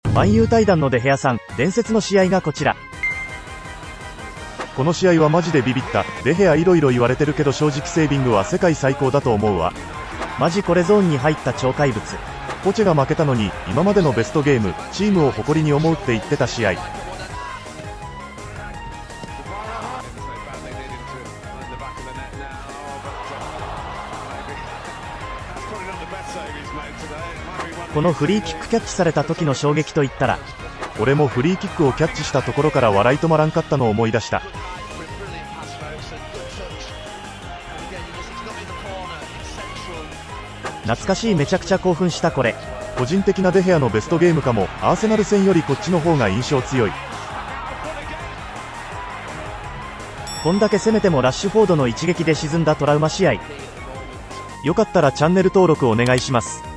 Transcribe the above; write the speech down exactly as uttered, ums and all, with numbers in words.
マンユー対談のデヘアさん、伝説の試合がこちら。 この試合はマジでビビった。デヘアいろいろ言われてるけど正直セービングは世界最高だと思うわ。 マジこれゾーンに入った超怪物。 ポチェが負けたのに今までのベストゲーム、チームを誇りに思うって言ってた試合。 このフリーキックキャッチされた時の衝撃といったら、 俺もフリーキックをキャッチしたところから笑い止まらんかったのを思い出した。 懐かしい。めちゃくちゃ興奮したこれ。 個人的なデヘアのベストゲームかも。アーセナル戦よりこっちの方が印象強い。 こんだけ攻めてもラッシュフォードの一撃で沈んだトラウマ試合。 よかったらチャンネル登録お願いします。